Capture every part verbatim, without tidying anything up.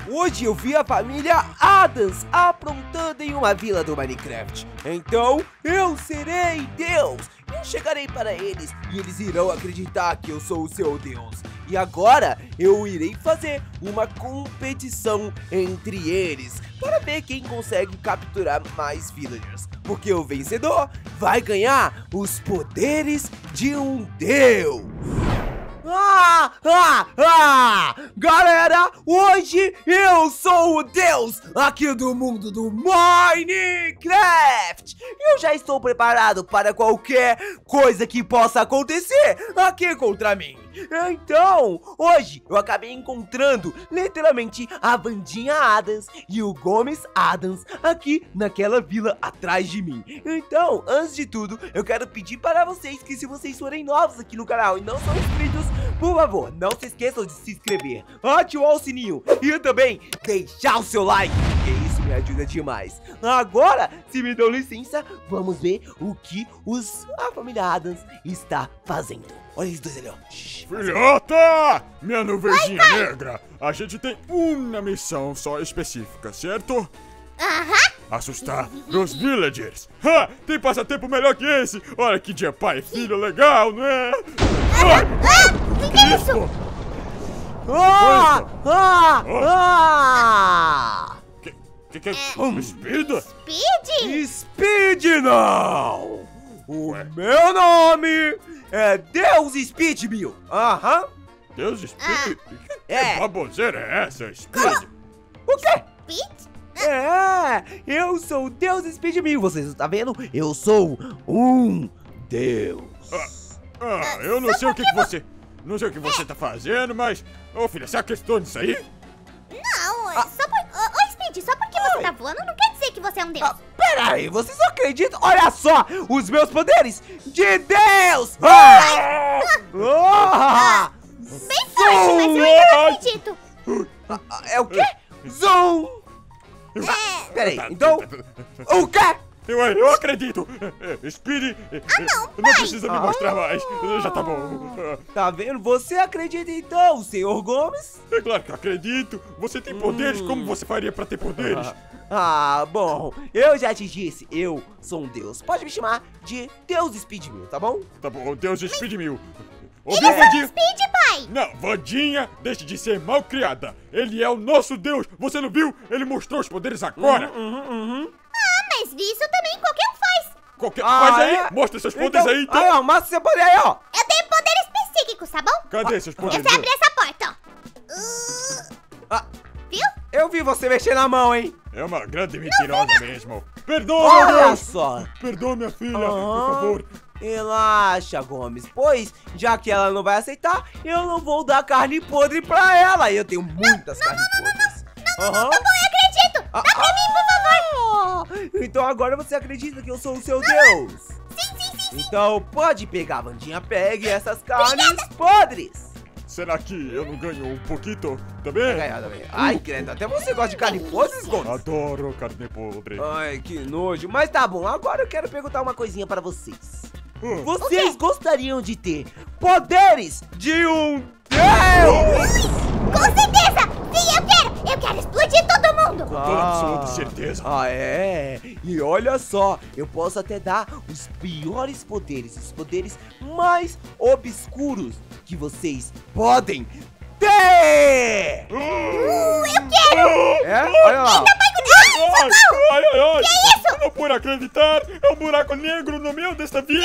Hoje eu vi a família Addams aprontando em uma vila do Minecraft. Então eu serei Deus. Eu chegarei para eles e eles irão acreditar que eu sou o seu Deus. E agora eu irei fazer uma competição entre eles para ver quem consegue capturar mais villagers. Porque o vencedor vai ganhar os poderes de um Deus. Ah, ah, ah! Galera, hoje eu sou o Deus aqui do mundo do Minecraft. Eu já estou preparado para qualquer coisa que possa acontecer aqui contra mim. Então, hoje eu acabei encontrando literalmente a Vandinha Addams e o Gomes Addams aqui naquela vila atrás de mim. Então, antes de tudo, eu quero pedir para vocês que se vocês forem novos aqui no canal e não são inscritos, por favor, não se esqueçam de se inscrever, ativar o sininho e também deixar o seu like, porque isso me ajuda demais. Agora, se me dão licença, vamos ver o que os, a família Addams está fazendo. Olha esses dois ali, ó. Filhota! Minha nuvenzinha negra, a gente tem uma missão só específica, certo? Aham. Assustar os villagers. Ha! Tem passatempo melhor que esse? Olha que dia pai e filho legal, não é? Ah, que que é isso? Ah! Ah! Ah! Que que que é? Speed? Speed? Speed não! O meu nome é Deus Speed Mil. Aham. Deus, Speed? Que É. baboseira é essa, Speed? O quê? Speed? É, eu sou o Deus Speed Mil. Vocês estão vendo? Eu sou um Deus. Ah, eu não sei o que, que você... Não sei o que você tá fazendo, mas... Ô, filha, você acreditou nisso aí? Não, só por... Ô, ô, Speed, só porque você tá voando não quer dizer que você é um deus. Ah, pera aí, vocês não acreditam? Olha só, os meus poderes de Deus! Ah! Ah! Bem forte, mas eu ainda não acredito. Ah, ah, é o quê? Zoom! É... Pera aí, então... O quê? Eu, eu acredito! Speed, Ah, não, não precisa me mostrar mais, já tá bom. Tá vendo? Você acredita então, senhor Gomes? É claro que eu acredito, você tem poderes, como você faria pra ter poderes? Ah, bom, eu já te disse, eu sou um deus. Pode me chamar de Deus Speed Mil, tá bom? Tá bom, Deus Speed Mil. Ele Ouviu, é só um Vandinha? Speed, pai. Não, Vandinha, deixe de ser mal criada. Ele é o nosso Deus, você não viu? Ele mostrou os poderes agora. Uhum, uhum. Ah, mas isso também qualquer um faz. Qualquer... Ah, Faz aí, é? mostra seus poderes aí, então. Aí, ó, mostra seu poder aí, ó. Eu tenho poderes psíquicos, tá bom? Cadê seus Eu poderes? sei abrir essa porta, ó. Uh, Ah, viu? eu vi você mexer na mão, hein? É uma grande mentirosa mesmo. Perdoa, meu Olha Deus. só. Perdoa, minha filha, por Aham. favor. Relaxa, Gomes, pois já que ela não vai aceitar, eu não vou dar carne podre pra ela. Eu tenho muitas carnes podres. Aham. Tá bom, eu acredito. Dá pra mim, por favor. favor. Então agora você acredita que eu sou o seu Deus? Sim, sim, sim. Então pode pegar, Vandinha, pegue essas carnes podres. Será que eu não ganho um pouquinho também? Vai ganhar também. Ai, credo, até você gosta de carne podre, Gomes? Adoro carne podre. Ai, que nojo. Mas tá bom, agora eu quero perguntar uma coisinha pra vocês. Hum. Vocês gostariam de ter poderes de um Deus? Com certeza. Sim, eu quero. Eu quero explodir todo mundo. Com toda absoluta certeza. Ah, é? E olha só, eu posso até dar os piores poderes, os poderes mais obscuros que vocês podem ter! Uh, eu quero. É? Olha lá. Ai, ai, ai, ai. Que isso? Eu não por acreditar. É um buraco negro no meio desta vida.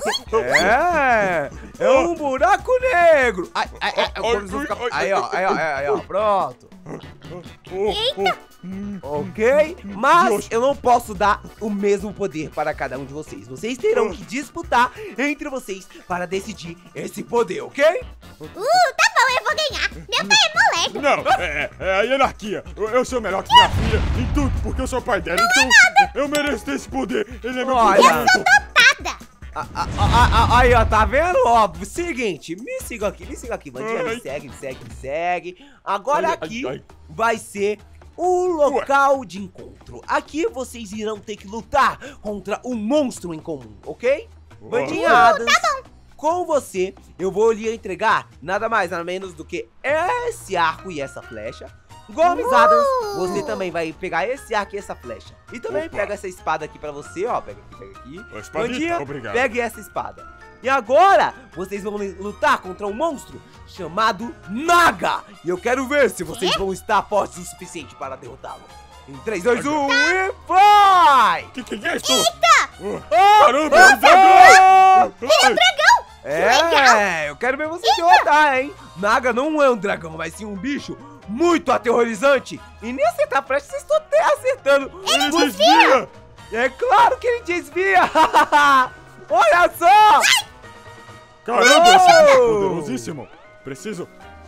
É, é um buraco negro. Ai, ai, ai, eu Ai, vou ficar- ai, ai, aí, ó, aí, ó, ai, aí, ó, pronto. Oh, Eita. oh. Ok? Mas Deus. eu não posso dar o mesmo poder para cada um de vocês. Vocês terão que disputar entre vocês para decidir esse poder, ok? Uh, tá bom, eu vou ganhar. Meu pai é moleque. Não, é, é a anarquia. Eu, eu sou melhor que minha filha em tudo, porque eu sou pai dela. Então, eu mereço ter esse poder. Ele é meu Olha. favorito. Dotada. Ah, ah, ah, ah, aí, ó, tá vendo? Ó, seguinte, me siga aqui, me siga aqui, Vandinha, me Ai. segue, me segue, me segue. Agora Ai, ai, aqui ai. vai ser o local de encontro. Aqui vocês irão ter que lutar contra um monstro em comum, ok? Vandinha Addams, com você, eu vou lhe entregar nada mais, nada menos do que esse arco e essa flecha. Gomes Uh! Adams, você também vai pegar esse arco e essa flecha. E também Opa. pega essa espada aqui pra você, ó. Pega aqui, pega aqui. Ô, espadita, Vandinha, obrigado. pegue essa espada. E agora, vocês vão lutar contra um monstro chamado Naga. E eu quero ver se vocês vão estar fortes o suficiente para derrotá-lo. Em três, dois, um e vai! Que que é isso? Eita! Oh, Ah, caramba, ah, é um dragão! Ai, É, eu quero ver você derrotar, hein? Naga não é um dragão, mas sim um bicho muito aterrorizante. E nem acertar a flecha, vocês estão até acertando. Ele desvia! É claro que ele desvia! Olha só! Caramba, esse bicho é Oh! poderosíssimo! Preciso...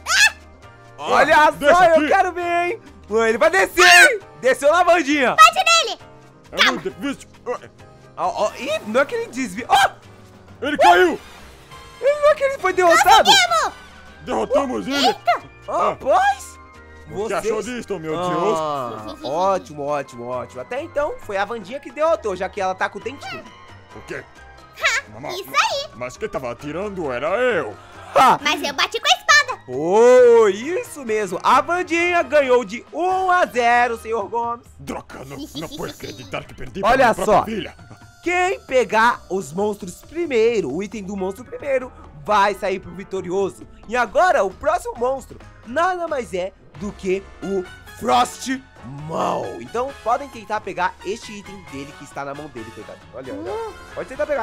Olha Ah, só, deixa eu aqui. quero ver, hein? Ele vai descer, hein? Desceu na bandinha. Bate nele! É muito difícil! Ó, ó, ih, não é que ele desvia. Ó, Ele caiu! ele não é que ele foi derrotado. Conseguimos! Derrotamos ele! Eita! Ó, pois. O que achou disto, meu Deus? Ah, ótimo, ótimo, ótimo. Até então, foi a Vandinha que derrotou, já que ela tá com o dentinho. O quê? Mas- Isso aí! Mas quem tava atirando era eu! Ha! Mas eu bati com a espada! Oh, isso mesmo. A Vandinha ganhou de um a zero, senhor Gomes. Droga, não, não posso acreditar que perdi Olha pra minha própria só. filha! Quem pegar os monstros primeiro, o item do monstro primeiro, vai sair pro vitorioso. E agora, o próximo monstro nada mais é do que o Frostmaw. Então, podem tentar pegar este item dele que está na mão dele, coitado. Olha, olha. Pode tentar pegar.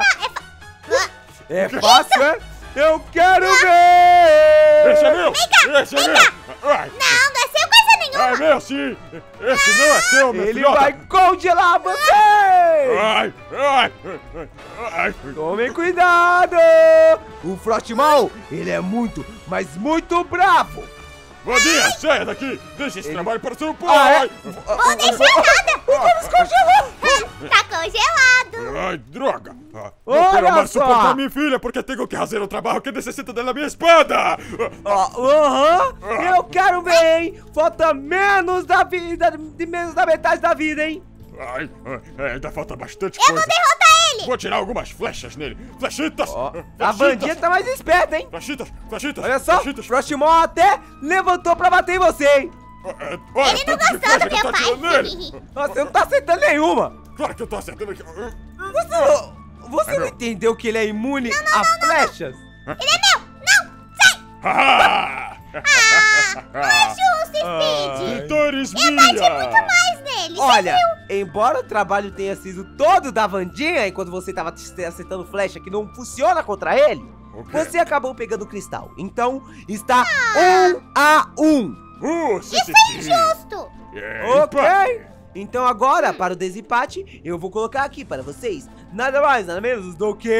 É fácil, é? Eu quero ver! Esse é meu! Esse é meu! Ai, Não, não é seu coisa nenhuma! é meu sim! Esse não é seu, meu Ele filhota! vai congelar você! Ai, ai, ai, ai. Tomem cuidado! O Frostmaw, ele é muito, mas muito bravo! Vandinha, saia daqui! Deixa esse Ele- trabalho para seu Ah, pai! é? Vou deixar nada! O Gomes congelou! Tá congelado! Ai, droga! Ah, Olha não quero mais só! suportar minha filha porque tenho que fazer o trabalho que necessita da minha espada! Ó, aham, eu quero ver, hein? Falta menos da vida, de menos da metade da vida, hein? Ai, ai, ainda falta bastante Eu coisa. vou derrotar ele! Vou tirar algumas flechas nele. Flechitas! Ó, Flechitas! a Vandinha tá mais esperta, hein? Flechitas! Flechitas! Olha só, o Flechitas! Frostmaw até levantou pra bater em você, hein? É, olha, Ele não tanto de gostou flecha do que meu tá pai! atirando nele. Nossa, você não tá acertando nenhuma! Claro que eu tô acertando aqui. Você, não- você É não meu. entendeu que ele é imune a flechas? Ele é meu! Não! Sai! Ah! Não é justo, Speed! Vitórias Eu bati minha! muito mais nele! você Olha, viu? embora o trabalho tenha sido todo da Vandinha, enquanto você tava te- acertando flecha que não funciona contra ele, O quê? você acabou pegando o cristal. Então, está um a um. Uh, sim, sim, sim. Justo! É, Ok? empate. Então agora, para o desempate, eu vou colocar aqui para vocês nada mais, nada menos do que...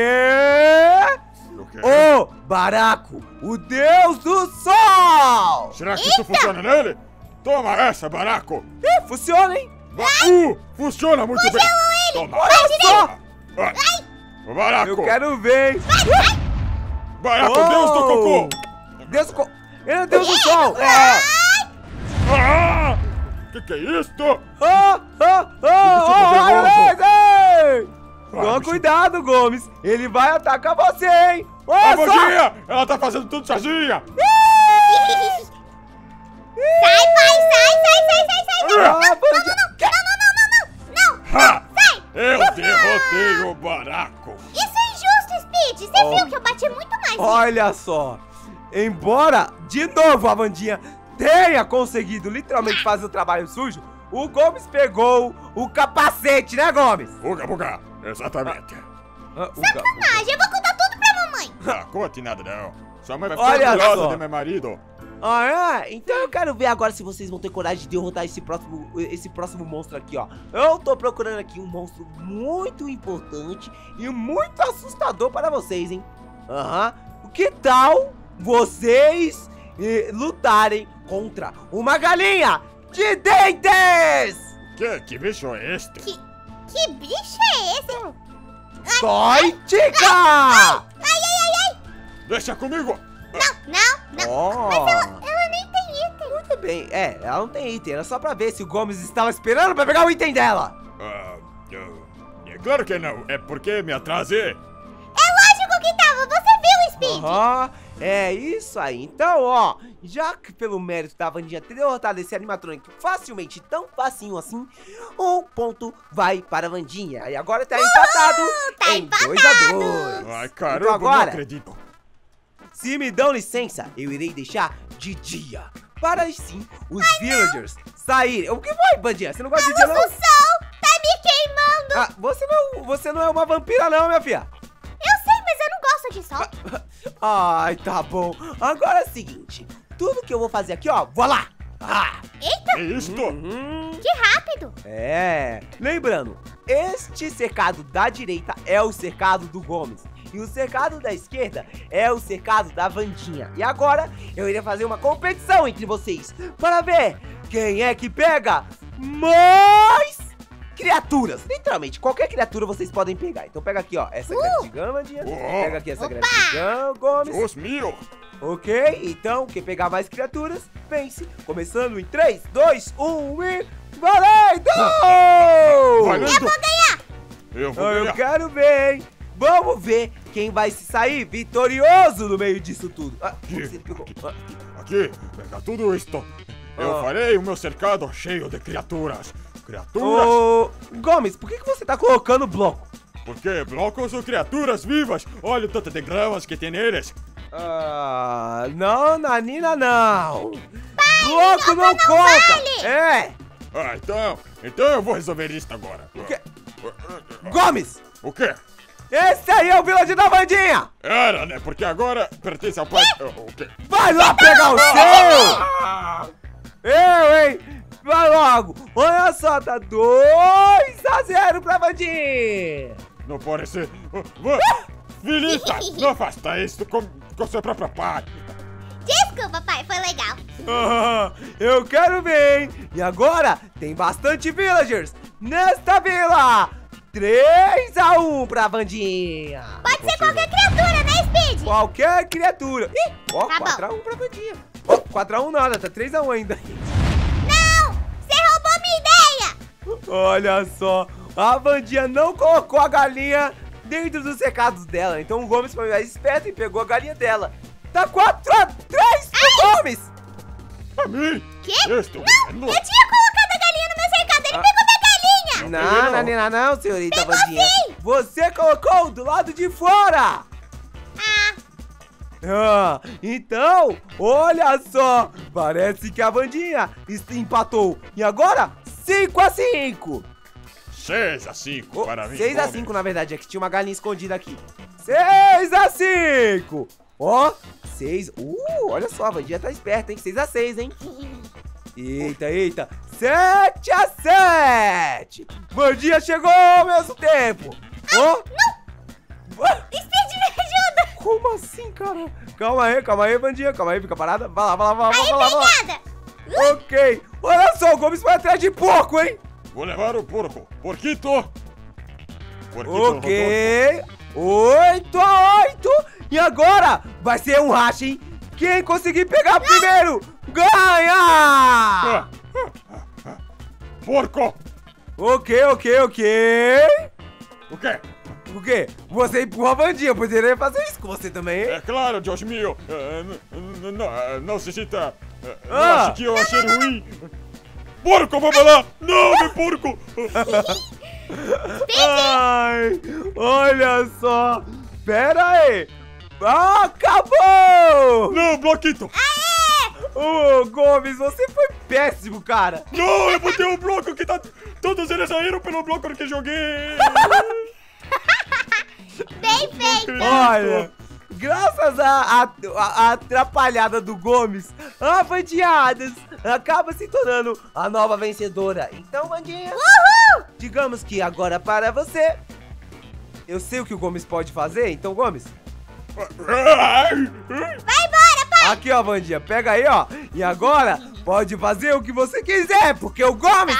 O quê? O Baraco, o Deus do Sol! Será que isso funciona nele? Toma essa, baraco! Ih, funciona, hein? Ba- Uh, funciona muito bem! Toma! Olha só! Ai. O baraco! Eu quero ver, hein? Baraco, Oh! Deus do cocô! Deus do co... Ele é o Deus do Sol! Ah! Ah! Que que é isto? Ah, ah, ah, Bicho ah, poderoso. ai, ei! Ah, Toma bicho- cuidado, Gomes! Ele vai atacar você, hein? A Olha só! Vandinha! Ela tá fazendo tudo sozinha! Sai, pai! Sai, sai, sai, sai, sai! Ah, Não, Vandinha- não, não, não, não, não! Não! Ha! Sai! Eu derrotei o baraco! Isso é injusto, Speed! Você Oh. viu que eu bati muito mais nele! Olha só! Embora, de novo, a Vandinha tenha conseguido literalmente fazer o trabalho sujo, o Gomes pegou o capacete, né, Gomes? Buga, buga! Exatamente! Ah, o ga- Ah, já vou contar tudo pra mamãe! Ah, conte nada não! Sua mãe vai Olha ficar orgulhosa só. de meu marido! Ah, é? Então eu quero ver agora se vocês vão ter coragem de derrotar esse próximo, esse próximo monstro aqui, ó. Eu tô procurando aqui um monstro muito importante e muito assustador para vocês, hein? Aham. Que tal vocês eh, lutarem contra uma galinha de dentes? Que, que bicho é este? Que, que bicho é esse? Dói, tica! Ai, ai, ai! Deixa comigo! Não, não, não! Oh. Ela nem tem item! Muito bem, é, ela não tem item, era só pra ver se o Gomes estava esperando pra pegar o item dela. Ah, ah, é claro que não, é porque me atrasei! É lógico que tava! Você viu, Speed? Aham, É isso aí. Então, ó, já que pelo mérito da Wandinha ter derrotado esse animatrônico facilmente, tão facinho assim, um ponto vai para a Wandinha. E agora tá empatado tá em dois a dois. Ai, caramba, Então agora, não acredito. se me dão licença, eu irei deixar de dia, para assim os Ai, villagers não. saírem. O que foi, Wandinha? Você não gosta de dia, não? O sol tá me queimando. Ah, você não, você não é uma vampira não, minha filha. Eu sei, mas eu não gosto de sol. Ai, tá bom. Agora é o seguinte, tudo que eu vou fazer aqui, ó, vou lá. Ah. Eita! É isto? Uhum. Que rápido! É, lembrando, este cercado da direita é o cercado do Gomes. E o cercado da esquerda é o cercado da Wandinha. E agora eu irei fazer uma competição entre vocês para ver quem é que pega mais criaturas. Literalmente, qualquer criatura vocês podem pegar. Então pega aqui, ó, essa uh! gratidão, Wandinha. Oh. Pega aqui essa Opa! gratidão, Gomes. Deus meu! Ok, então quem pegar mais criaturas, vence. Começando em três, dois, um e... valendo! Valendo! Eu vou ganhar! Eu vou Ah, ganhar! eu quero ver, hein? Vamos ver quem vai se sair vitorioso no meio disso tudo. Ah, Aqui, você pegou. aqui, Ah, aqui, pega tudo isto. Eu Ah. farei o meu cercado cheio de criaturas. Criaturas, Ô, Gomes, por que, que você tá colocando bloco? porque blocos são criaturas vivas. Olha o tanto de gramas que tem neles. Ah, não, Nanina, não. Bloco não, conta. vale. É. Ah, então, então eu vou resolver isso agora. O quê? Gomes, O quê? esse aí é o village da Wandinha. Era, né? Porque agora pertence ao pai... O quê? Vai lá pegar o seu. Ah! Eu, hein? Vai logo. Olha só, tá dois a zero pra Wandinha. Não pode ser. Vá! Filita, não faça isso com, com seu próprio pai. Desculpa, pai, foi legal. Ah, eu quero ver, hein? E agora tem bastante villagers nesta vila. três a um pra Wandinha. Pode ser qualquer criatura, né, Speed? Qualquer criatura. Ih, ó, Tá bom. quatro a um pra Wandinha. Ó, quatro a um nada, tá três a um ainda. Não! Você roubou minha ideia! Olha só, a Wandinha não colocou a galinha dentro dos recados dela. Então o Gomes foi mais esperto e pegou a galinha dela. Tá quatro a três pro Gomes. A mim? Quê? Isto, Não! Eu tinha colocado a galinha no meu cercado, ele Ah. pegou minha galinha! Não, não. Nanina, não, senhorita Pegou Wandinha. sim. Você colocou do lado de fora. Ah, Ah, então, olha só. Parece que a Wandinha est- empatou. E agora, cinco a cinco. seis a cinco para mim. seis a Gomes. cinco, na verdade, é que tinha uma galinha escondida aqui. seis a cinco. Ó, seis. Uh, olha só, a Wandinha tá esperta, hein? seis a seis, hein? Eita, eita. sete a sete. Wandinha chegou ao mesmo tempo. Ó. Ah, Speed, me ajuda! como assim, cara? Calma aí, calma aí, Wandinha. Calma aí, fica parada. Vai lá, vai lá, vai lá, Aí, vai lá, vai lá. obrigada! Ok. Olha só, o Gomes foi atrás de porco, hein? Vou levar o porco. Porquito. Porquito Rodolfo. Ok. oito a oito. E agora vai ser um racha, hein? Quem conseguir pegar primeiro, ganha! Ah, ah, ah, ah. Porco. Ok, ok, ok. O quê? O quê? Você empurra a Wandinha, poderia fazer isso com você também, hein? É claro, Deus meu. Eh, n- n- n- eh, Não se cita. eh, Não Ah. acho que eu achei ruim. Porco, vamos lá. Não, meu porco. Ai, olha só. Pera aí. Ah, acabou! Não, bloquito. Ô, Gomes, você foi péssimo, cara. Não, eu botei o bloco que tá... Todos eles saíram pelo bloco que joguei. Bem feito! Olha, graças à a, a, a atrapalhada do Gomes, a Wandinha acaba se tornando a nova vencedora. Então, Wandinha, Uhul! digamos que agora para você, eu sei o que o Gomes pode fazer, então, Gomes, Vai embora, pai! aqui, ó, Wandinha, pega aí, ó, e agora pode fazer o que você quiser, porque o Gomes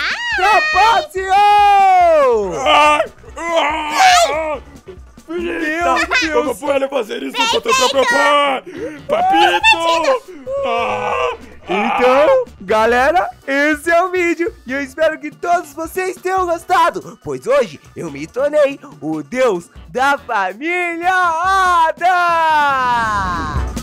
trapaceou! Ai, ai, Meu Como Deus! pode fazer isso com seu próprio pai? Papito! Ah, Então, galera, esse é o vídeo e eu espero que todos vocês tenham gostado, pois hoje eu me tornei o deus da família Ada!